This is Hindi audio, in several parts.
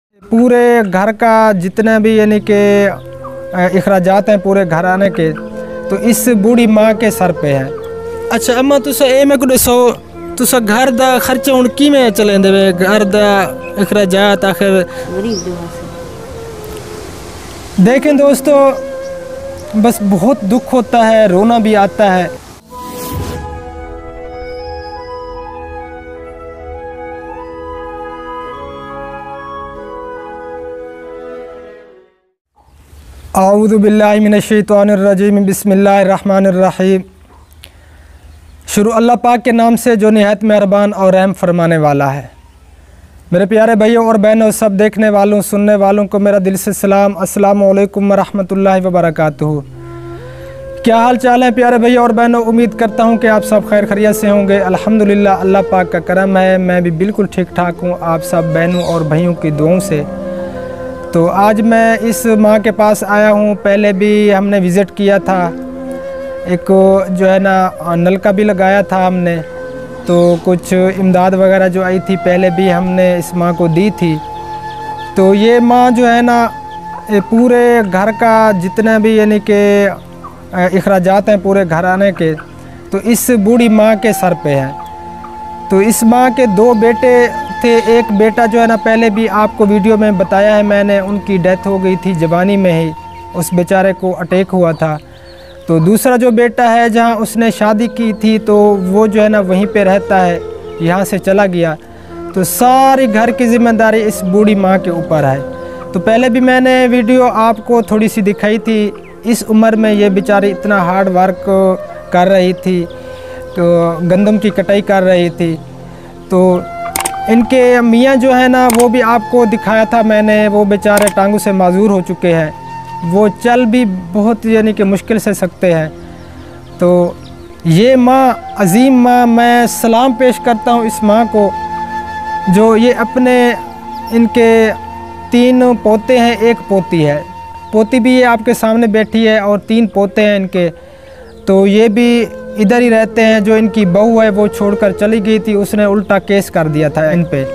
पूरे घर का जितने भी यानी कि अखराजात हैं पूरे घराने के, तो इस बूढ़ी माँ के सर पे है। अच्छा अम्मा तुसा ए मैं को दसो तुसा घर दा खर्चा हुण किवें चलेंदे वे, घर दा अखराजात आखिर देखें दोस्तों, बस बहुत दुख होता है, रोना भी आता है। आऊज़ु बिल्लाहि मिनश्शैतानिर्रजीम, बिस्मिल्लाहिर्रहमानिर्रहीम। शुरू अल्लाह पाक के नाम से जो निहायत मेहरबान और रहम फरमाने वाला है। मेरे प्यारे भाइयों और बहनों, सब देखने वालों सुनने वालों को मेरा दिल से सलाम, अस्सलामु अलैकुम वरहमतुल्लाहि वबरकातुहू। क्या हाल चाल है प्यारे भैया और बहनों? उम्मीद करता हूँ कि आप सब खैर खैरियत से होंगे। अल्हम्दुलिल्लाह, अल्लाह पाक का करम है, मैं भी बिल्कुल ठीक ठाक हूँ, आप सब बहनों और भाइयों की दुआओं से। तो आज मैं इस माँ के पास आया हूँ। पहले भी हमने विज़िट किया था, एक जो है ना नलका भी लगाया था हमने, तो कुछ इमदाद वगैरह जो आई थी पहले भी हमने इस माँ को दी थी। तो ये माँ जो है ना पूरे घर का जितने भी यानी कि अखराजात हैं पूरे घराने के, तो इस बूढ़ी माँ के सर पे है। तो इस माँ के दो बेटे थे। एक बेटा जो है ना पहले भी आपको वीडियो में बताया है मैंने, उनकी डेथ हो गई थी जवानी में ही, उस बेचारे को अटैक हुआ था। तो दूसरा जो बेटा है, जहाँ उसने शादी की थी तो वो जो है ना वहीं पे रहता है, यहाँ से चला गया। तो सारी घर की ज़िम्मेदारी इस बूढ़ी माँ के ऊपर है। तो पहले भी मैंने वीडियो आपको थोड़ी सी दिखाई थी। इस उम्र में ये बेचारी इतना हार्ड वर्क कर रही थी, तो गंदम की कटाई कर रही थी। तो इनके मियाँ जो है ना वो भी आपको दिखाया था मैंने, वो बेचारे टांगों से माजूर हो चुके हैं, वो चल भी बहुत यानी कि मुश्किल से सकते हैं। तो ये माँ अजीम माँ, मैं सलाम पेश करता हूँ इस माँ को, जो ये अपने इनके 3 पोते हैं, 1 पोती है। पोती भी ये आपके सामने बैठी है और 3 पोते हैं इनके। तो ये भी इधर ही रहते हैं। जो इनकी बहू है वो छोड़कर चली गई थी, उसने उल्टा केस कर दिया था इन पे।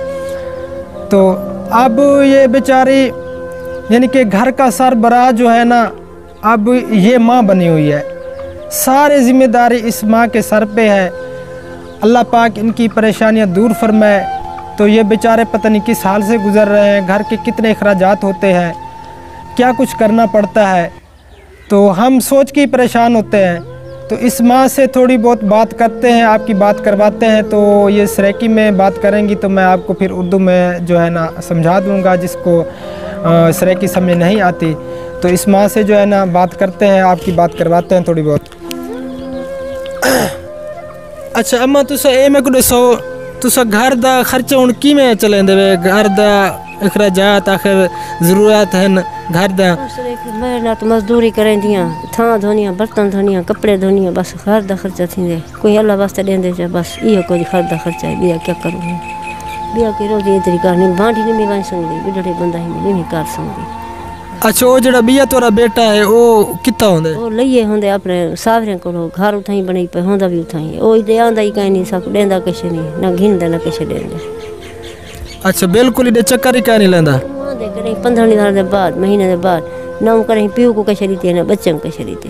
तो अब ये बेचारी यानी कि घर का सरबराह जो है ना, अब ये माँ बनी हुई है। सारी जिम्मेदारी इस माँ के सर पे है। अल्लाह पाक इनकी परेशानियाँ दूर फरमाए। तो ये बेचारे पता नहीं किस हाल से गुज़र रहे हैं, घर के कितने अखराजात होते हैं, क्या कुछ करना पड़ता है। तो हम सोच के ही परेशान होते हैं। तो इस माँ से थोड़ी बहुत बात करते हैं, आपकी बात करवाते हैं। तो ये सराइकी में बात करेंगी तो मैं आपको फिर उर्दू में जो है ना समझा दूँगा, जिसको सराइकी समझ नहीं आती। तो इस माँ से जो है ना बात करते हैं, आपकी बात करवाते हैं थोड़ी बहुत। अच्छा अम्मा तुसा ए मैं को दसो तुसा घर दा खर्चा हुण किवें चलेंदे वे, घर दा अखराजात आखिर ज़रूरत हैं घर दा? मेहनत मजदूरी करेंदियाँ, थां धोनियाँ, बर्तन धोनियाँ, कपड़े धोनियाँ, बस घर दा खर्चा थींदे। कोई अल्लाह वास्ते देंदे जा, बस इहो कोई घर दा खर्चा है। बिया क्या करूँ, बिया की रोजी इतनी करनी, बांडी नहीं बन सकती, बुढ़े बंदा ही नहीं कर सकती। अच्छा वो जड़ा बिया तोरा बेटा है वो कितना होंदे? वो लइए होंदे अपने सावरे को, घर उठाई बनी पे होंदा भी उठाई, ओ दे आंदा ही कहीं नहीं, सब देंदा किश नहीं, ना घिंदा ना किश देंदे। अच्छा बिल्कुल ही चक्कर ही क्या नहीं लेंदा? दे करें 15 दिन के बाद, महीने के बाद ना करें प्यू को किश रीते ना बच्चों को किश रीते।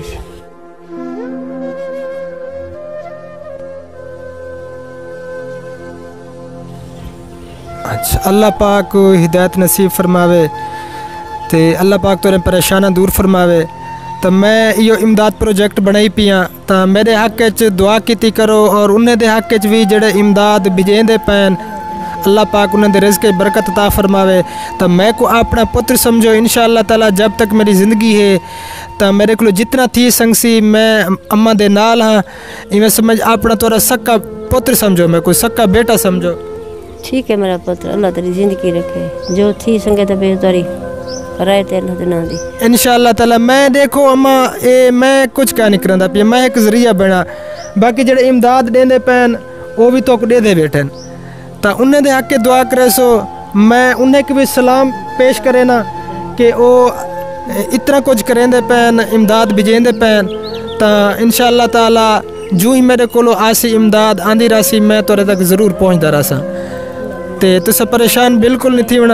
अच्छा अल्लाह पाक हिदायत नसीब फरमावे, ते अल्लाह पाक तोरे परेशाना दूर फरमावे। तो मैं यो इमदाद प्रोजेक्ट बनाई पियाँ, तो मेरे हक च दुआ की करो और उन्हें दे हक च भी जेड़े इमदाद भिजेंदे पैन, अल्लाह पाक उन्हें दे रिज़्क़ बरकत अता फरमावे। तो मैं को अपना पुत्र समझो इंशाअल्लाह ताला, जब तक मेरी ज़िंदगी है तो मेरे को जितना थी संगसी मैं अम्मा दे नाल हाँ, इवें समझ अपना तोरा सक्का पुत्र समझो, मैं कोई सक्का बेटा समझो। ठीक है मेरा पुत्र, अल्लाह तेरी ज़िंदगी रखे, जो थी संगे तो बेहतरी राय ते अल्लाह दे नाम दी इंशाअल्लाह ताला। मैं देखो अम्मा ए मैं कुछ क्या नहीं करंदा पिया, मैं एक ज़रिया बना, बाकी जेड़े इमदाद देंदे पैन वो भी तो दे दे बैठन। तो उन्हें दे हक के दुआ करे, सो मैं उन्हें के भी सलाम पेश करे ना कि वो इतना कुछ करेंदे पैन, इमदाद भिजेंदे पैन। तो इंशाअल्लाह ताला जो ही मेरे को आसी इमदाद आंदी रासी, मैं तोरे तक ज़रूर पहुँचता रहा। ते तुस परेशान बिल्कुल नहीं थी होना।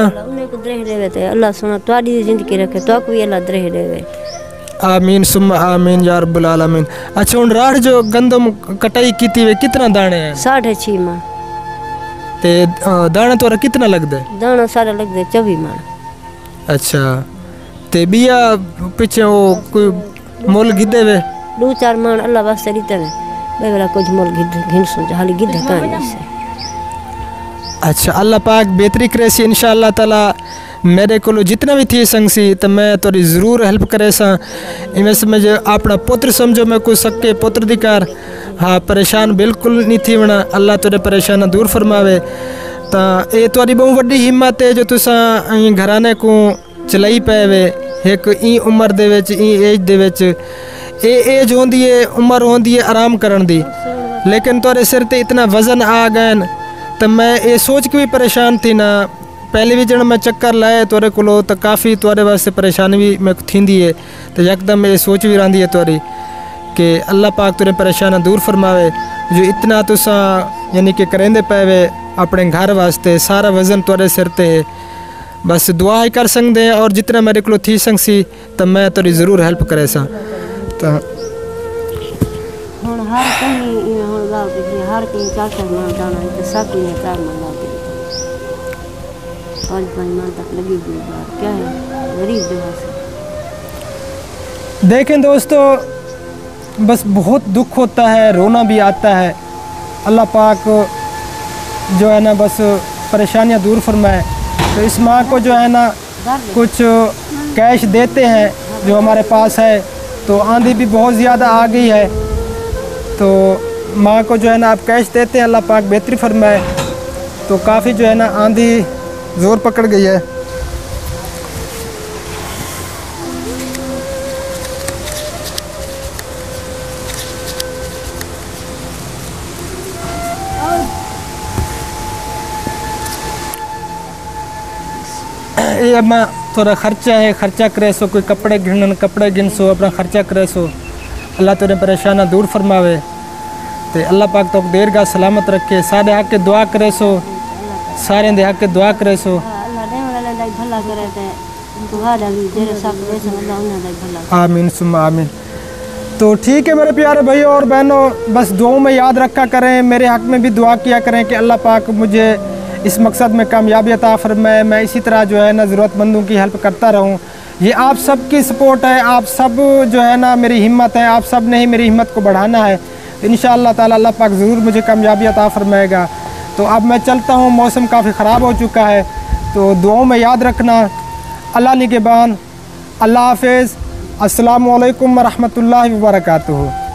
को दरेह देवे ते अल्लाह सुना तुहाडी जिंदगी रखे तो कोई अल्लाह दरेह देवे। आमीन सुम्मा आमीन या रब्बुल आलमीन। अच्छा हुन राठ जो गंदम कटाई कीती वे कितना दाने हैं? 6.5 मन। ते दाना तोरा कितना लगदे? दाना सारा लगदे 24 मन। अच्छा ते बिया पीछे वो कोई मोल गिदे वे? 2-4 मन अल्लाह वास्ते दीते वे बेवला कुछ मोल घिन सो हाली गिदे कान से। अच्छा अल्लाह पाक बेहतरी करे सी इंशाअल्लाह ताला। मेरे को जितना भी थी संगसी तो मैं थोड़ी ज़रूर हेल्प करे सा। इवें समझ अपना पुत्र समझो मैं कोई सक्के पुत्र दिकार। हाँ परेशान बिल्कुल नहीं थी वना। अल्लाह तेरे परेशान दूर फरमावे। तो ये थोड़ी बहुत वड्डी हिम्मत है जो तुसा घराने को चलाई पे वे एक ई उम्र दे विच ई एज दे विच। ये एज होंदी है उम्र होंदी है आराम करन दी, लेकिन तोरे सिर ते इतना वज़न आ गए तो मैं ये सोच के भी परेशान थी ना। पहले भी जब मैं चक्कर लाए तोरे को तो काफ़ी तोरे वास्ते परेशानी भी मैं थींदी है। तो यकदम ये सोच भी रही है तोरी कि अल्लाह पाक तुरे परेशान दूर फरमावे। जो इतना तुसा यानी कि करेंदे पे वे अपने घर वास्ते सारा वज़न तोरे सिर ते है। बस दुआ ही कर सकते हैं और जितना मेरे को थी संगसी तो मैं तोरी ज़रूर हेल्प करे सा। तो हुन हर कहीं हुन लाओ कि हर कहीं 4 मन दाना तो सब ने 4 मन लाओ 5 मन तक लगी हुई बात क्या है गरीब दुआ से। देखें दोस्तों बस बहुत दुख होता है, रोना भी आता है। अल्लाह पाक जो है ना बस परेशानियां दूर फरमाए। तो इस माँ को जो है ना कुछ कैश देते हैं जो हमारे पास है। तो आंधी भी बहुत ज़्यादा आ गई है तो माँ को जो है ना आप कैश देते हैं, अल्लाह पाक बेहतरी फरमाए। तो काफ़ी जो है ना आंधी ज़ोर पकड़ गई है। ये अब मैं थोड़ा खर्चा है, खर्चा करे सो कोई कपड़े गिन सो अपना खर्चा करे सो। अल्लाह तेरे परेशाना दूर फरमावे। तो अल्लाह पाक तो देर का सलामत रखे। सारे हक के दुआ करे सो, सारे दे हक के दुआ करे सो। आमीन सुम्मा आमीन। तो ठीक है मेरे प्यारे भाइयों और बहनों, बस दुआओं में याद रखा करें, मेरे हक में भी दुआ किया करें कि अल्लाह पाक मुझे इस मकसद में कामयाबी अता फरमाए। मैं इसी तरह जो है ना ज़रूरतमंदों की हेल्प करता रहूं। ये आप सब की सपोर्ट है, आप सब जो है ना मेरी हिम्मत है, आप सब ने ही मेरी हिम्मत को बढ़ाना है। इंशाअल्लाह ताला अल्लाह पाक ज़रूर मुझे कामयाबी अता फरमाएगा। तो अब मैं चलता हूँ, मौसम काफ़ी ख़राब हो चुका है। तो दुआओं में याद रखना। अल्लाह निगहबान। अल्लाह हाफ़िज़। अस्सलामु अलैकुम व रहमतुल्लाहि व बरकातुहू।